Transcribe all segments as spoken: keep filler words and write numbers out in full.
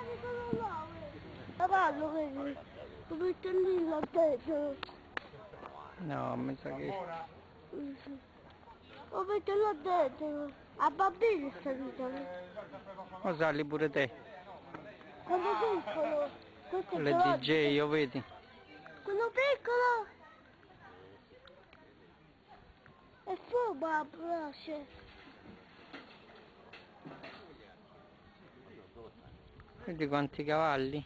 Cavallo, vedi? Lo metto lì là dentro. No, mi sa che... Lo metto là dentro. A bambini sta vita. Ma sali pure te. Quello piccolo. Questo è Le grande. D J, io vedi. Quello piccolo. E fuma a brace. Vedi quanti cavalli?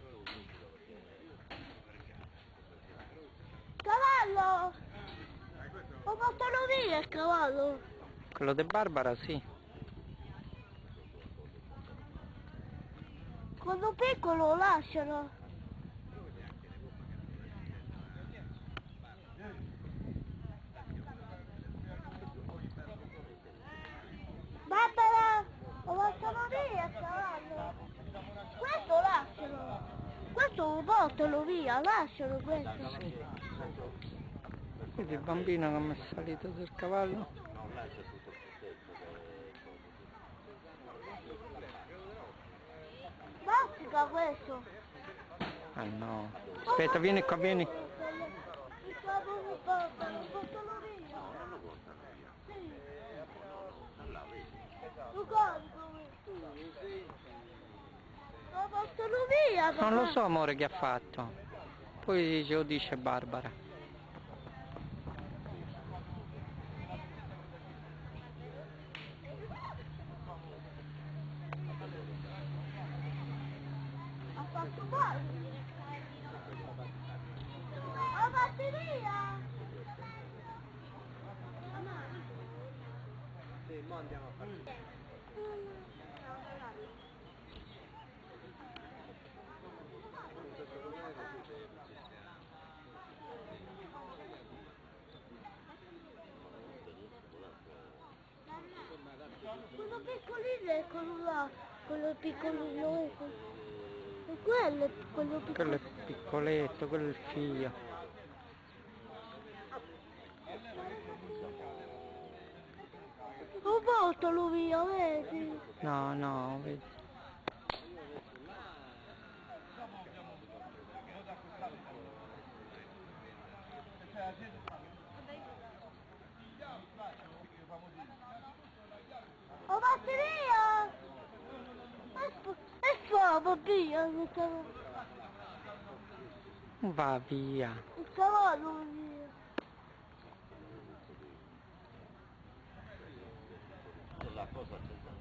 Cavallo! Lo portano via il cavallo! Quello di Barbara, sì. Quello piccolo lo lasciano! Barbara! Lo lasciano via il cavallo! Questo lasciano! Questo lo portano via, lasciano questo! Vedi il bambino come è salito sul cavallo? Mastica questo! Ah no. Aspetta, vieni qua, vieni. Il capo di papà, lo portano via! Sì! Lo carico! Lo portano via! Non lo so, amore, che ha fatto. Poi ce lo dice Barbara. Ha fatto male! La batteria! Sì, mo andiamo a fare. Quello piccolino è quello là, quello piccolino è quello. E quello è quello Quello è piccolino. piccoletto, quello è il figlio. Lo portalo via, vedi? No, no, vedi. La batteria! E fa, va via, il cavallo. Va via. Il cavallo va via. La cosa